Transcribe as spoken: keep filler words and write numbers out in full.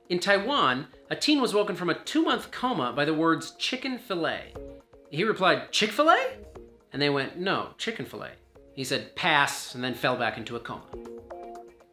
In Taiwan, a teen was woken from a two-month coma by the words chicken fillet. He replied, Chick-fil-A? And they went, no, chicken fillet. He said, pass, and then fell back into a coma.